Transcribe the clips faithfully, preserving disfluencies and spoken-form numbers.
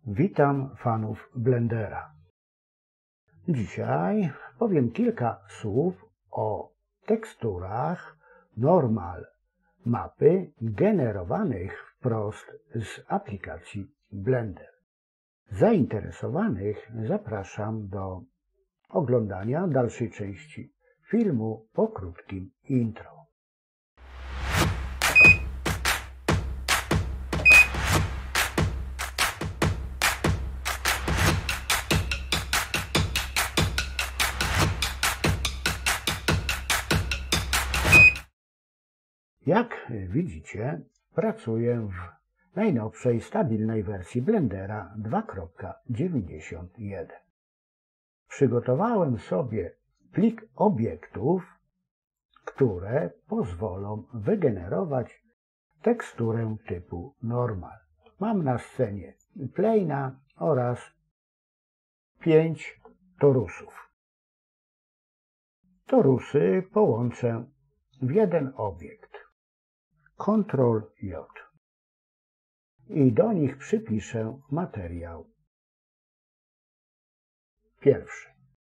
Witam fanów Blendera. Dzisiaj powiem kilka słów o teksturach normal mapy generowanych wprost z aplikacji Blender. Zainteresowanych zapraszam do oglądania dalszej części filmu po krótkim intro. Jak widzicie, pracuję w najnowszej, stabilnej wersji Blendera dwa kropka dziewięćdziesiąt jeden. Przygotowałem sobie plik obiektów, które pozwolą wygenerować teksturę typu normal. Mam na scenie plane'a oraz pięć torusów. Torusy połączę w jeden obiekt. kontrol J. I do nich przypiszę materiał. Pierwszy.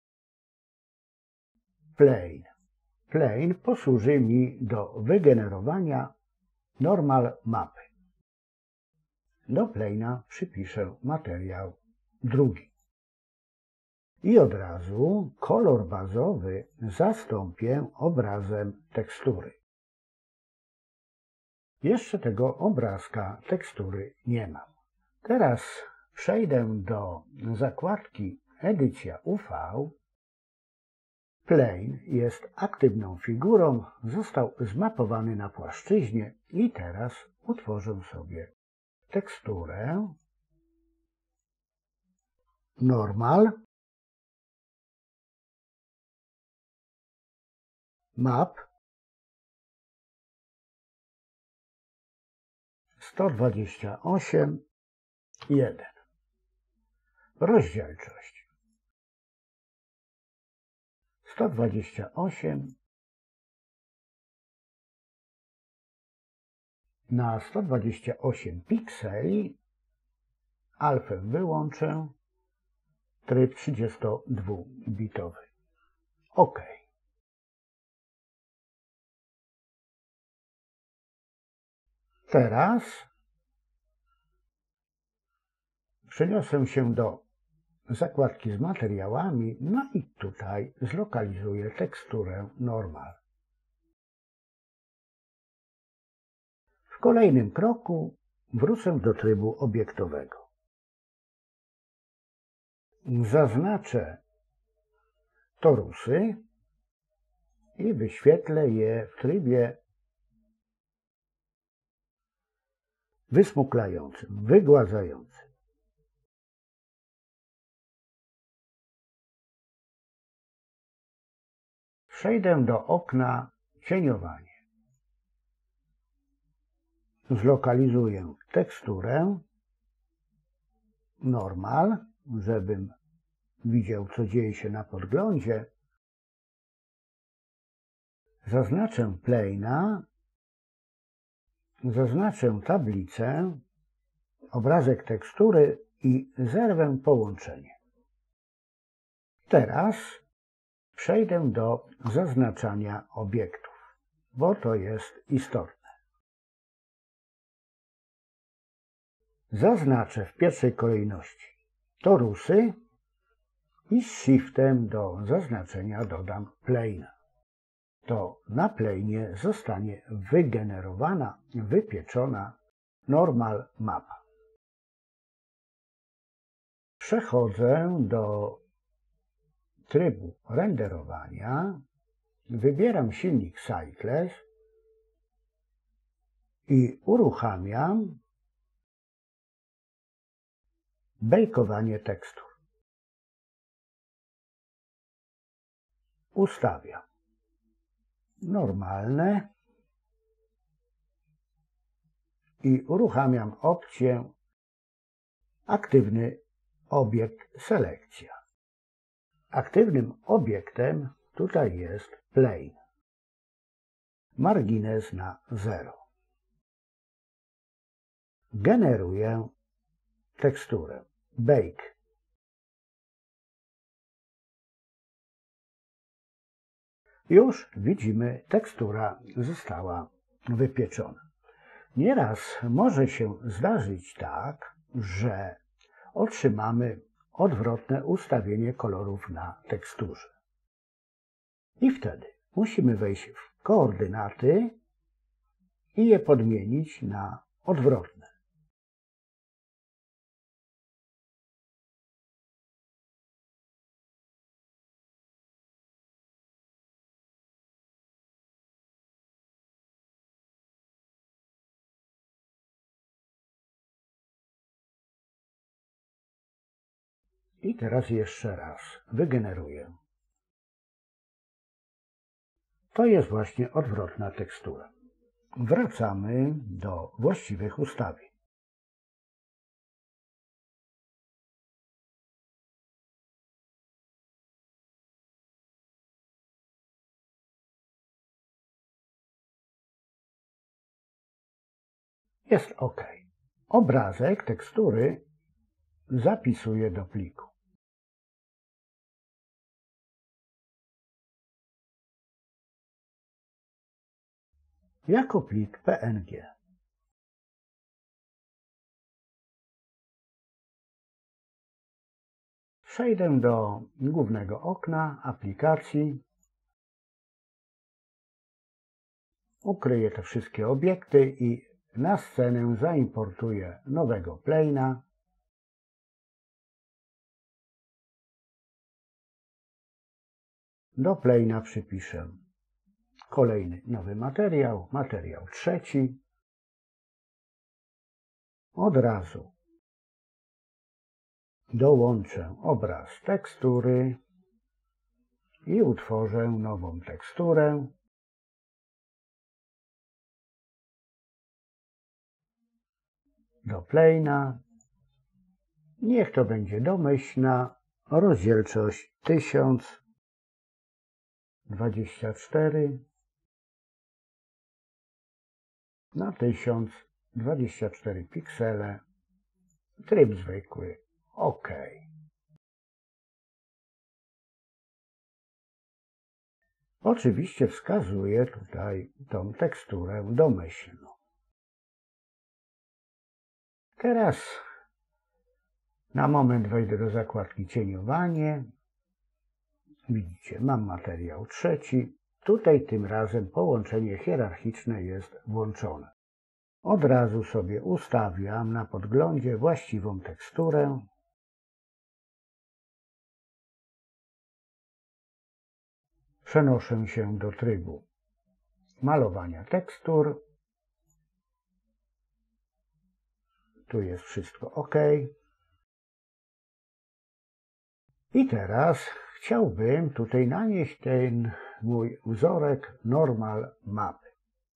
Plane. Plane posłuży mi do wygenerowania normal mapy. Do plane'a przypiszę materiał drugi. I od razu kolor bazowy zastąpię obrazem tekstury. Jeszcze tego obrazka tekstury nie mam. Teraz przejdę do zakładki Edycja U V. Plane jest aktywną figurą, został zmapowany na płaszczyźnie i teraz utworzę sobie teksturę normal map sto dwadzieścia osiem jeden. Rozdzielczość sto dwadzieścia osiem na sto dwadzieścia osiem pikseli. Alfę wyłączę. Tryb trzydziestodwubitowy. OK. Teraz przeniosę się do zakładki z materiałami, no i tutaj zlokalizuję teksturę normal. W kolejnym kroku wrócę do trybu obiektowego. Zaznaczę torusy i wyświetlę je w trybie wysmuklającym, wygładzającym. Przejdę do okna cieniowanie. Zlokalizuję teksturę normal, żebym widział, co dzieje się na podglądzie. Zaznaczę plane'a. Zaznaczę tablicę, obrazek tekstury i zerwę połączenie. Teraz przejdę do zaznaczania obiektów, bo to jest istotne. Zaznaczę w pierwszej kolejności torusy i z shiftem do zaznaczenia dodam plane'a. To na plane'ie zostanie wygenerowana, wypieczona normal mapa. Przechodzę do trybu renderowania, wybieram silnik Cycles i uruchamiam bejkowanie tekstur. Ustawiam normalne i uruchamiam opcję aktywny obiekt selekcja. Aktywnym obiektem tutaj jest plane. Margines na zero. Generuję teksturę. Bake. Już widzimy, tekstura została wypieczona. Nieraz może się zdarzyć tak, że otrzymamy odwrotne ustawienie kolorów na teksturze. I wtedy musimy wejść w koordynaty i je podmienić na odwrotne. I teraz jeszcze raz wygeneruję. To jest właśnie odwrotna tekstura. Wracamy do właściwych ustawień. Jest OK. Obrazek tekstury zapisuję do pliku. Jako plik P N G. Przejdę do głównego okna aplikacji. Ukryję te wszystkie obiekty i na scenę zaimportuję nowego plane'a. Do plane'a przypiszę kolejny nowy materiał, materiał trzeci. Od razu dołączę obraz tekstury i utworzę nową teksturę. Do plane'a. Niech to będzie domyślna rozdzielczość tysiąc dwadzieścia cztery na tysiąc dwadzieścia cztery piksele. Tryb zwykły. OK. Oczywiście wskazuję tutaj tą teksturę domyślną. Teraz na moment wejdę do zakładki cieniowanie. Widzicie, mam materiał trzeci. Tutaj tym razem połączenie hierarchiczne jest włączone. Od razu sobie ustawiam na podglądzie właściwą teksturę. Przenoszę się do trybu malowania tekstur. Tu jest wszystko OK. I teraz chciałbym tutaj nanieść ten mój wzorek normal mapy.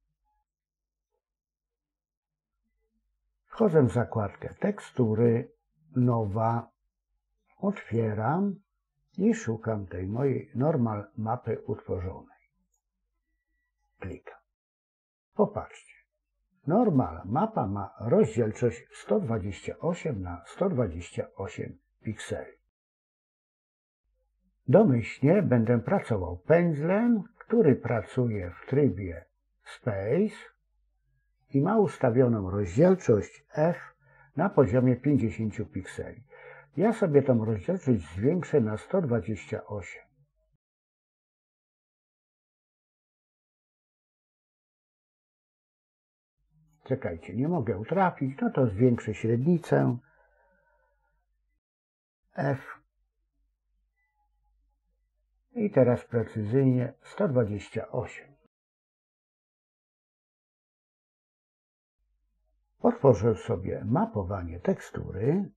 Wchodzę w zakładkę tekstury, nowa, otwieram i szukam tej mojej normal mapy utworzonej. Klikam. Popatrzcie. Normal mapa ma rozdzielczość sto dwadzieścia osiem na sto dwadzieścia osiem pikseli. Domyślnie będę pracował pędzlem, który pracuje w trybie Space i ma ustawioną rozdzielczość F na poziomie pięćdziesiąt pikseli. Ja sobie tą rozdzielczość zwiększę na sto dwadzieścia osiem. Czekajcie, nie mogę utrafić, no to zwiększę średnicę F. I teraz precyzyjnie sto dwadzieścia osiem. Otworzę sobie mapowanie tekstury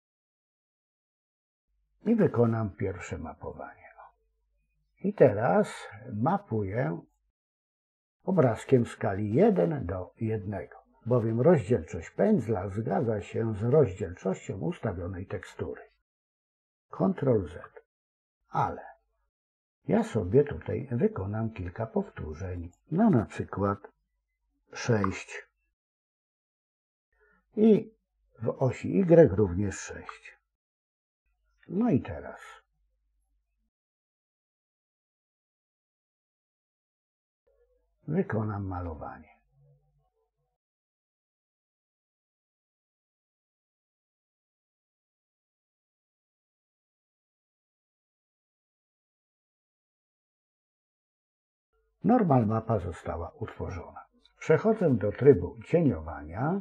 i wykonam pierwsze mapowanie. I teraz mapuję obrazkiem w skali jeden do jednego, bowiem rozdzielczość pędzla zgadza się z rozdzielczością ustawionej tekstury. kontrol Z. Ale ja sobie tutaj wykonam kilka powtórzeń, no na przykład sześć i w osi Y również sześć. No i teraz wykonam malowanie. Normal mapa została utworzona. Przechodzę do trybu cieniowania.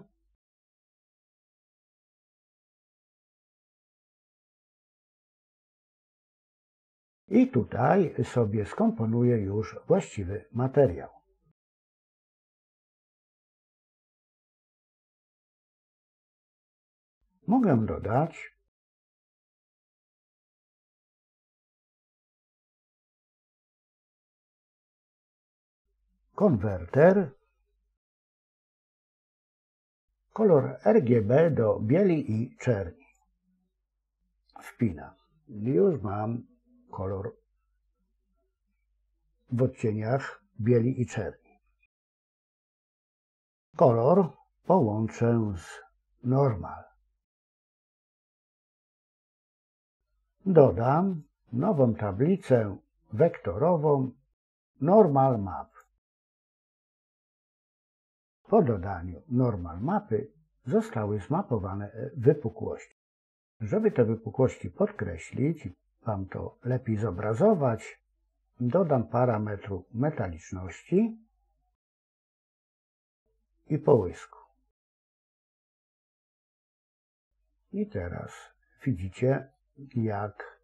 I tutaj sobie skomponuję już właściwy materiał. Mogę dodać konwerter, kolor R G B do bieli i czerni. Wpinam. Już mam kolor w odcieniach bieli i czerni. Kolor połączę z normal. Dodam nową tablicę wektorową normal map. Po dodaniu normal mapy zostały zmapowane wypukłości. Żeby te wypukłości podkreślić i Wam to lepiej zobrazować, dodam parametru metaliczności i połysku. I teraz widzicie, jak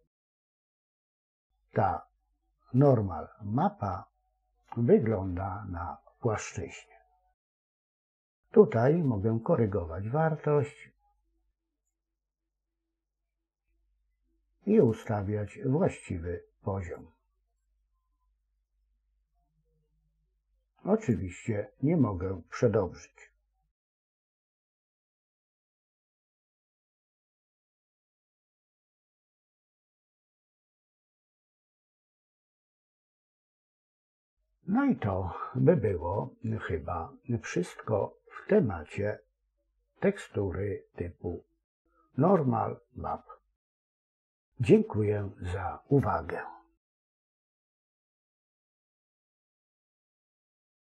ta normal mapa wygląda na płaszczyźnie. Tutaj mogę korygować wartość i ustawiać właściwy poziom. Oczywiście nie mogę przedobrzyć. No i to by było chyba wszystko w temacie tekstury typu Normal Map. Dziękuję za uwagę.